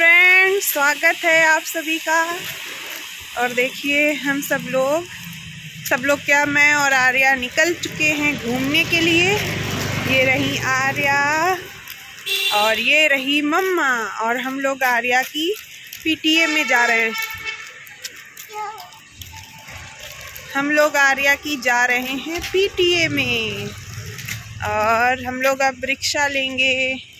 Friends, स्वागत है आप सभी का। और देखिए हम सब लोग क्या, मैं और आर्या निकल चुके हैं घूमने के लिए। ये रही आर्या और ये रही मम्मा, और हम लोग आर्या की पीटीए में जा रहे हैं। हम लोग आर्या की जा रहे हैं पीटीए में, और हम लोग अब रिक्शा लेंगे।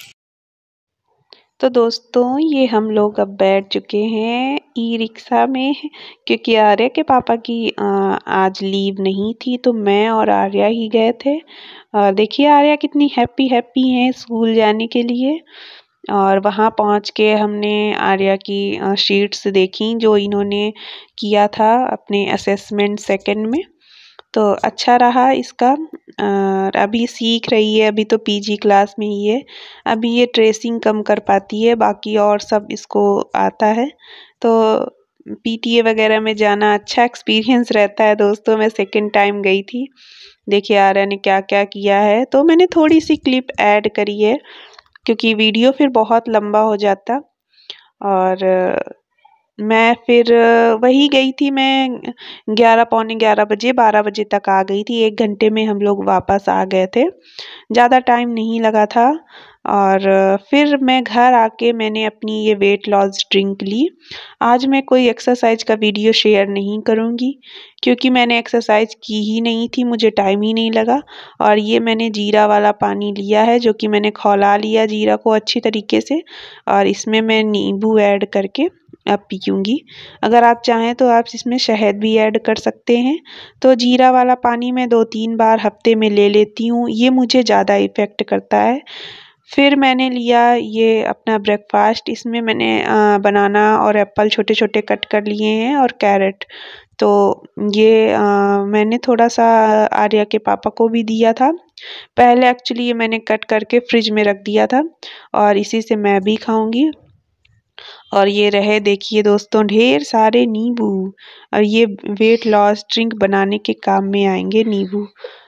तो दोस्तों, ये हम लोग अब बैठ चुके हैं ई रिक्शा में, क्योंकि आर्या के पापा की आज लीव नहीं थी, तो मैं और आर्या ही गए थे। और देखिए आर्या कितनी हैप्पी है स्कूल जाने के लिए। और वहाँ पहुँच के हमने आर्या की शीट्स देखी जो इन्होंने किया था अपने असेसमेंट सेकंड में। तो अच्छा रहा इसका। और अभी सीख रही है, अभी तो पीजी क्लास में ही है। अभी ये ट्रेसिंग कम कर पाती है, बाकी और सब इसको आता है। तो पीटीए वगैरह में जाना अच्छा एक्सपीरियंस रहता है दोस्तों। मैं सेकंड टाइम गई थी। देखिए आर्या ने क्या क्या किया है, तो मैंने थोड़ी सी क्लिप ऐड करी है क्योंकि वीडियो फिर बहुत लंबा हो जाता। और मैं फिर वही गई थी। मैं 11 पौने 11 बजे 12 बजे तक आ गई थी। 1 घंटे में हम लोग वापस आ गए थे, ज़्यादा टाइम नहीं लगा था। और फिर मैं घर आके मैंने अपनी ये वेट लॉस ड्रिंक ली। आज मैं कोई एक्सरसाइज का वीडियो शेयर नहीं करूँगी क्योंकि मैंने एक्सरसाइज की ही नहीं थी, मुझे टाइम ही नहीं लगा। और ये मैंने जीरा वाला पानी लिया है, जो कि मैंने खौला लिया जीरा को अच्छी तरीके से, और इसमें मैं नींबू ऐड करके अब पीऊँगी। अगर आप चाहें तो आप इसमें शहद भी ऐड कर सकते हैं। तो जीरा वाला पानी मैं 2-3 बार हफ्ते में ले लेती हूँ, ये मुझे ज़्यादा इफ़ेक्ट करता है। फिर मैंने लिया ये अपना ब्रेकफास्ट। इसमें मैंने बनाना और एप्पल छोटे छोटे कट कर लिए हैं, और कैरेट। तो ये मैंने थोड़ा सा आर्या के पापा को भी दिया था। पहले एक्चुअली ये मैंने कट करके फ्रिज में रख दिया था, और इसी से मैं भी खाऊंगी। और ये रहे देखिए दोस्तों ढेर सारे नींबू, और ये वेट लॉस ड्रिंक बनाने के काम में आएंगे नींबू।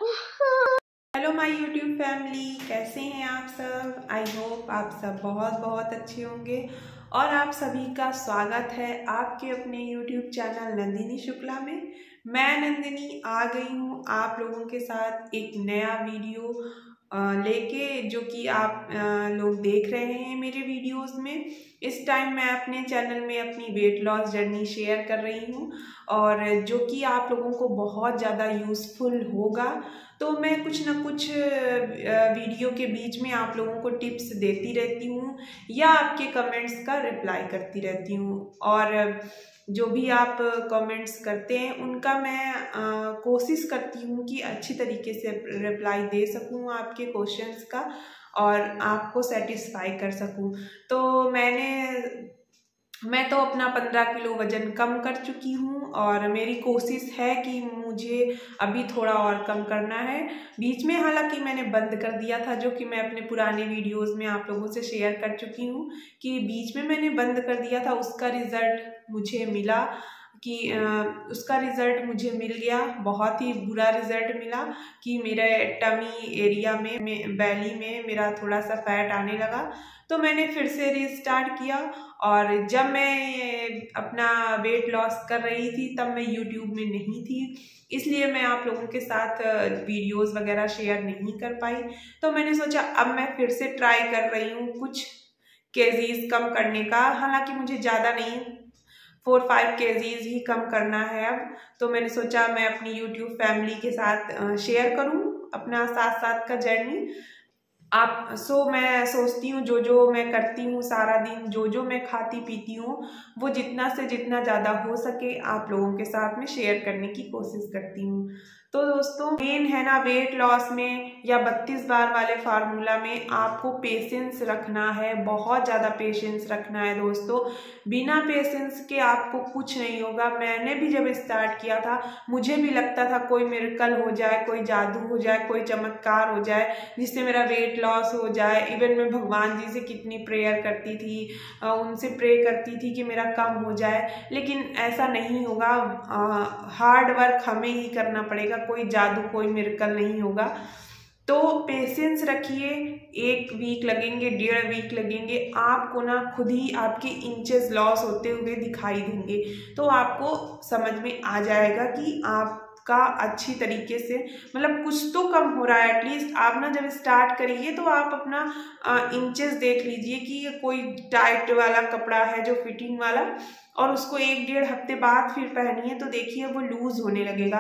हेलो माय यूट्यूब फैमिली, कैसे हैं आप सब। आई होप आप सब बहुत बहुत अच्छे होंगे। और आप सभी का स्वागत है आपके अपने यूट्यूब चैनल नंदिनी शुक्ला में। मैं नंदिनी आ गई हूँ आप लोगों के साथ एक नया वीडियो लेके, जो कि आप लोग देख रहे हैं मेरे वीडियोस में। इस टाइम मैं अपने चैनल में अपनी वेट लॉस जर्नी शेयर कर रही हूँ, और जो कि आप लोगों को बहुत ज़्यादा यूज़फुल होगा। तो मैं कुछ ना कुछ वीडियो के बीच में आप लोगों को टिप्स देती रहती हूँ, या आपके कमेंट्स का रिप्लाई करती रहती हूँ। और जो भी आप कमेंट्स करते हैं उनका मैं कोशिश करती हूँ कि अच्छी तरीके से रिप्लाई दे सकूँ आपके क्वेश्चंस का, और आपको सेटिस्फाई कर सकूँ। तो मैं तो अपना 15 किलो वजन कम कर चुकी हूँ, और मेरी कोशिश है कि मुझे अभी थोड़ा और कम करना है। बीच में हालांकि मैंने बंद कर दिया था, जो कि मैं अपने पुराने वीडियोस में आप लोगों से शेयर कर चुकी हूँ कि बीच में मैंने बंद कर दिया था। उसका रिज़ल्ट मुझे मिला कि उसका रिज़ल्ट मुझे मिल गया, बहुत ही बुरा रिज़ल्ट मिला कि मेरे टमी एरिया में बैली में मेरा थोड़ा सा फैट आने लगा। तो मैंने फिर से रीस्टार्ट किया, और जब मैं अपना वेट लॉस कर रही थी तब मैं यूट्यूब में नहीं थी, इसलिए मैं आप लोगों के साथ वीडियोस वगैरह शेयर नहीं कर पाई। तो मैंने सोचा अब मैं फिर से ट्राई कर रही हूँ कुछ केजीज कम करने का। हालांकि मुझे ज़्यादा नहीं, 4-5 केजीज ही कम करना है अब। तो मैंने सोचा मैं अपनी यूट्यूब फैमिली के साथ शेयर करूँ अपना साथ साथ का जर्नी। मैं सोचती हूँ जो जो मैं करती हूँ सारा दिन, जो जो मैं खाती पीती हूँ, वो जितना से जितना ज़्यादा हो सके आप लोगों के साथ में शेयर करने की कोशिश करती हूँ। तो दोस्तों, मेन है ना वेट लॉस में या 32 बार वाले फार्मूला में आपको पेशेंस रखना है, बहुत ज़्यादा पेशेंस रखना है दोस्तों। बिना पेशेंस के आपको कुछ नहीं होगा। मैंने भी जब स्टार्ट किया था मुझे भी लगता था कोई मिरेकल हो जाए, कोई जादू हो जाए, कोई चमत्कार हो जाए जिससे मेरा वेट लॉस हो जाए। इवन मैं भगवान जी से कितनी प्रेयर करती थी, उनसे प्रे करती थी कि मेरा कम हो जाए, लेकिन ऐसा नहीं होगा। हार्ड वर्क हमें ही करना पड़ेगा, कोई जादू कोई मिरेकल नहीं होगा। तो पेशेंस रखिए, 1 वीक लगेंगे, 1.5 वीक लगेंगे, आपको ना खुद ही आपके इंचेस लॉस होते हुए दिखाई देंगे। तो आपको समझ में आ जाएगा कि आपका अच्छी तरीके से मतलब कुछ तो कम हो रहा है। एटलीस्ट आप ना जब स्टार्ट करिए तो आप अपना इंचेस देख लीजिए कि कोई टाइट वाला कपड़ा है जो फिटिंग वाला, और उसको 1-1.5 हफ्ते बाद फिर पहनिए तो देखिए वो लूज होने लगेगा।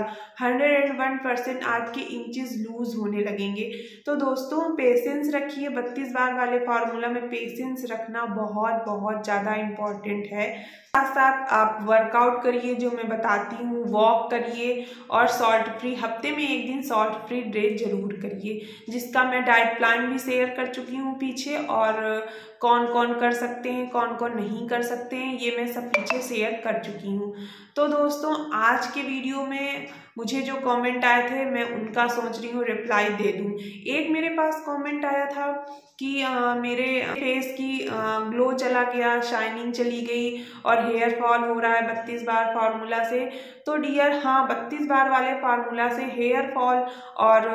101% आपके इंचेस लूज होने लगेंगे। तो दोस्तों पेशेंस रखिए, 32 बार वाले फार्मूला में पेशेंस रखना बहुत बहुत ज़्यादा इम्पॉर्टेंट है। साथ साथ आप वर्कआउट करिए जो मैं बताती हूँ, वॉक करिए और सॉल्ट फ्री, हफ्ते में 1 दिन सॉल्ट फ्री डे जरूर करिए, जिसका मैं डाइट प्लान भी शेयर कर चुकी हूँ पीछे, और कौन कौन कर सकते हैं कौन कौन नहीं कर सकते हैं ये मैं सब पीछे शेयर कर चुकी हूँ। तो दोस्तों आज के वीडियो में मुझे जो कमेंट आए थे मैं उनका सोच रही हूँ रिप्लाई दे दूँ। एक मेरे पास कमेंट आया था कि मेरे फेस की ग्लो चला गया, शाइनिंग चली गई और हेयर फॉल हो रहा है 32 बार फार्मूला से। तो डियर हाँ, 32 बार वाले फार्मूला से हेयर फॉल और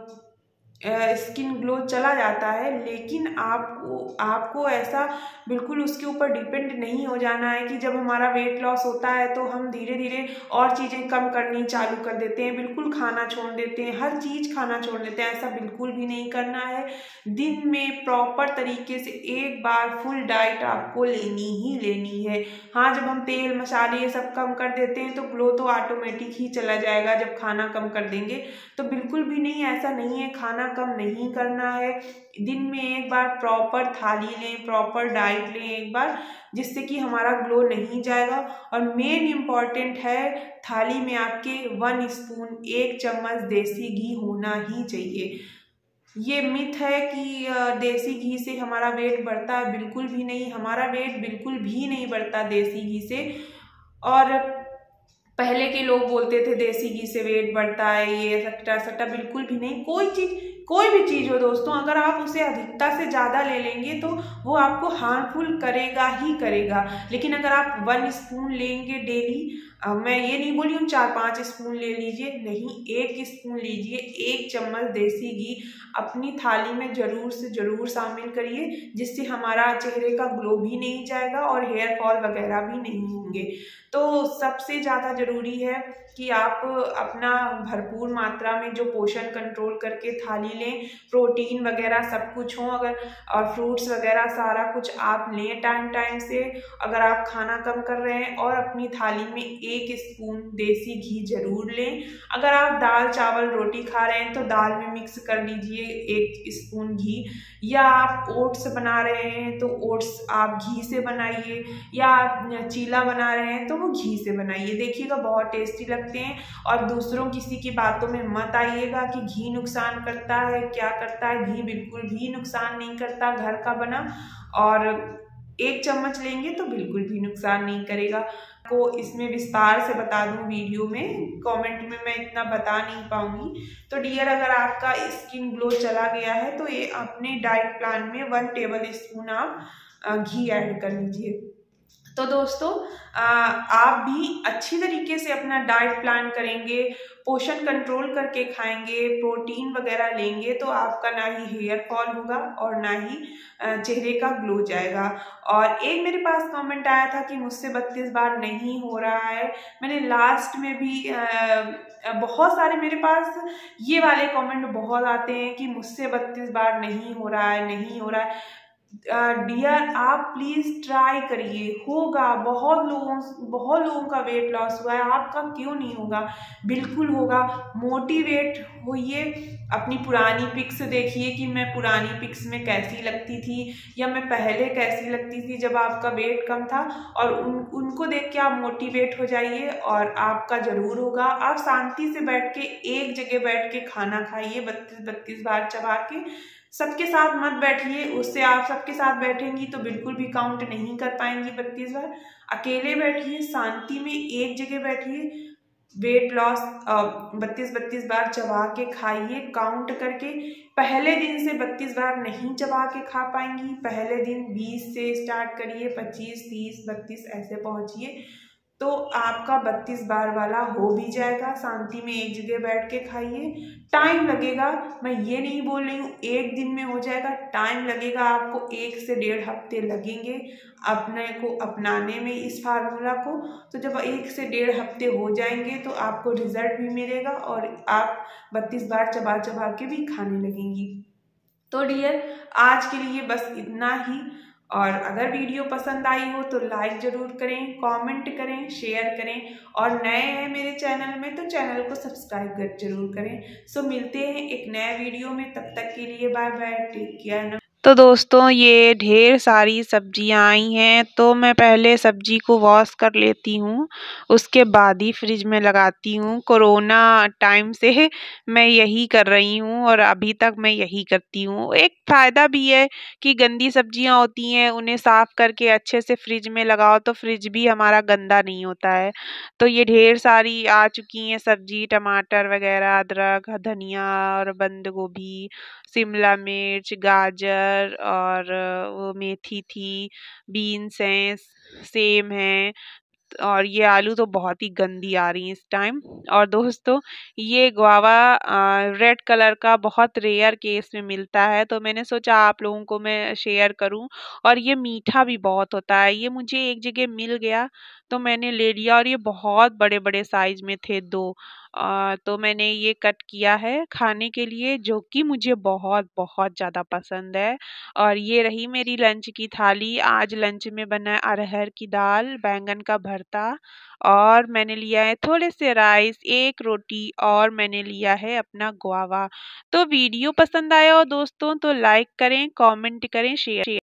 स्किन ग्लो चला जाता है, लेकिन आपको ऐसा बिल्कुल उसके ऊपर डिपेंड नहीं हो जाना है कि जब हमारा वेट लॉस होता है तो हम धीरे धीरे और चीज़ें कम करनी चालू कर देते हैं, बिल्कुल खाना छोड़ देते हैं, हर चीज़ खाना छोड़ देते हैं। ऐसा बिल्कुल भी नहीं करना है। दिन में प्रॉपर तरीके से 1 बार फुल डाइट आपको लेनी ही लेनी है। हाँ, जब हम तेल मसाले ये सब कम कर देते हैं तो ग्लो तो ऑटोमेटिक ही चला जाएगा जब खाना कम कर देंगे। तो बिल्कुल भी नहीं, ऐसा नहीं है, खाना कम नहीं करना है। दिन में 1 बार प्रॉपर थाली लें, प्रॉपर डाइट लें 1 बार, जिससे कि हमारा ग्लो नहीं जाएगा। और मेन इम्पॉर्टेंट है, थाली में आपके 1 स्पून 1 चम्मच देसी घी होना ही चाहिए। ये मिथ है कि देसी घी से हमारा वेट बढ़ता है, बिल्कुल भी नहीं, हमारा वेट बिल्कुल भी नहीं बढ़ता देसी घी से। और पहले के लोग बोलते थे देसी घी से वेट बढ़ता है, ये सट्टा सट्टा, बिल्कुल भी नहीं। कोई भी चीज़ हो दोस्तों, अगर आप उसे अधिकता से ज़्यादा ले लेंगे तो वो आपको हार्मफुल करेगा ही करेगा। लेकिन अगर आप 1 स्पून लेंगे डेली, मैं ये नहीं बोली हूँ 4-5 स्पून ले लीजिए, नहीं, 1 स्पून लीजिए, 1 चम्मच देसी घी अपनी थाली में जरूर से जरूर शामिल करिए, जिससे हमारा चेहरे का ग्लो भी नहीं जाएगा और हेयर फॉल वगैरह भी नहीं होंगे। तो सबसे ज़्यादा ज़रूरी है कि आप अपना भरपूर मात्रा में जो पोषण कंट्रोल करके थाली लें, प्रोटीन वगैरह सब कुछ हो, अगर और फ्रूट्स वगैरह सारा कुछ आप लें टाइम टाइम से, अगर आप खाना कम कर रहे हैं, और अपनी थाली में 1 स्पून देसी घी जरूर लें। अगर आप दाल चावल रोटी खा रहे हैं तो दाल में मिक्स कर लीजिए 1 स्पून घी, या आप ओट्स बना रहे हैं तो ओट्स आप घी से बनाइए, या आप चीला बना रहे हैं तो वो घी से बनाइए, देखिएगा बहुत टेस्टी लगते हैं। और दूसरों किसी की बातों में मत आइएगा कि घी नुकसान करता है, क्या करता है, घी बिल्कुल भी नुकसान नहीं करता, घर का बना, और 1 चम्मच लेंगे तो बिल्कुल भी नुकसान नहीं करेगा। को इसमें विस्तार से बता दूं वीडियो में, कमेंट में मैं इतना बता नहीं पाऊंगी। तो डियर अगर आपका स्किन ग्लो चला गया है तो ये अपने डाइट प्लान में 1 टेबल स्पून आप घी ऐड कर लीजिए। तो दोस्तों आप भी अच्छी तरीके से अपना डाइट प्लान करेंगे, पोषण कंट्रोल करके खाएंगे, प्रोटीन वगैरह लेंगे, तो आपका ना ही हेयर फॉल होगा और ना ही चेहरे का ग्लो जाएगा। और एक मेरे पास कमेंट आया था कि मुझसे 32 बार नहीं हो रहा है। मैंने लास्ट में भी बहुत सारे मेरे पास ये वाले कमेंट बहुत आते हैं कि मुझसे 32 बार नहीं हो रहा है, नहीं हो रहा है। डियर आप प्लीज ट्राई करिए, होगा। बहुत लोगों का वेट लॉस हुआ है, आपका क्यों नहीं होगा? बिल्कुल होगा। मोटिवेट होइए, अपनी पुरानी पिक्स देखिए कि मैं पुरानी पिक्स में कैसी लगती थी, या मैं पहले कैसी लगती थी जब आपका वेट कम था, और उनको देख के आप मोटिवेट हो जाइए और आपका जरूर होगा। आप शांति से बैठ के एक जगह बैठ के खाना खाइए 32 बार चबा के, सबके साथ मत बैठिए, उससे आप सबके साथ बैठेंगी तो बिल्कुल भी काउंट नहीं कर पाएंगी 32 बार। अकेले बैठिए, शांति में एक जगह बैठिए, वेट लॉस 32 बार चबा के खाइए काउंट करके। पहले दिन से 32 बार नहीं चबा के खा पाएंगी, पहले दिन 20 से स्टार्ट करिए, 25, 30, 32 ऐसे पहुंचिए। तो आपका 32 बार वाला हो भी जाएगा। शांति में एक जगह बैठ के खाइए। टाइम लगेगा, मैं ये नहीं बोल रही हूँ एक दिन में हो जाएगा, टाइम लगेगा आपको, 1 से 1.5 हफ्ते लगेंगे अपने को अपनाने में इस फार्मूला को। तो जब 1 से 1.5 हफ्ते हो जाएंगे तो आपको रिजल्ट भी मिलेगा और आप 32 बार चबा चबा के भी खाने लगेंगी। तो डियर, आज के लिए बस इतना ही। और अगर वीडियो पसंद आई हो तो लाइक ज़रूर करें, कमेंट करें, शेयर करें, और नए हैं मेरे चैनल में तो चैनल को सब्सक्राइब जरूर करें। सो मिलते हैं एक नए वीडियो में, तब तक के लिए बाय बाय, टेक केयर। तो दोस्तों ये ढेर सारी सब्जियां आई हैं, तो मैं पहले सब्जी को वॉश कर लेती हूँ, उसके बाद ही फ्रिज में लगाती हूँ। कोरोना टाइम से मैं यही कर रही हूँ और अभी तक मैं यही करती हूँ। एक फ़ायदा भी है कि गंदी सब्जियां होती हैं उन्हें साफ़ करके अच्छे से फ्रिज में लगाओ तो फ्रिज भी हमारा गंदा नहीं होता है। तो ये ढेर सारी आ चुकी हैं सब्जी, टमाटर वगैरह, अदरक, धनिया और बंद गोभी, शिमला मिर्च, गाजर और वो मेथी थी, बीन्स हैं, सेम है, और ये आलू तो बहुत ही गंदी आ रही है इस टाइम। और दोस्तों ये गुआवा रेड कलर का बहुत रेयर केस में मिलता है, तो मैंने सोचा आप लोगों को मैं शेयर करूं। और ये मीठा भी बहुत होता है, ये मुझे एक जगह मिल गया तो मैंने ले लिया, और ये बहुत बड़े बड़े साइज में थे 2। तो मैंने ये कट किया है खाने के लिए, जो कि मुझे बहुत बहुत ज़्यादा पसंद है। और ये रही मेरी लंच की थाली। आज लंच में बना है अरहर की दाल, बैंगन का भरता, और मैंने लिया है थोड़े से राइस, 1 रोटी, और मैंने लिया है अपना गुआवा। तो वीडियो पसंद आया हो दोस्तों तो लाइक करें, कमेंट करें, शेयर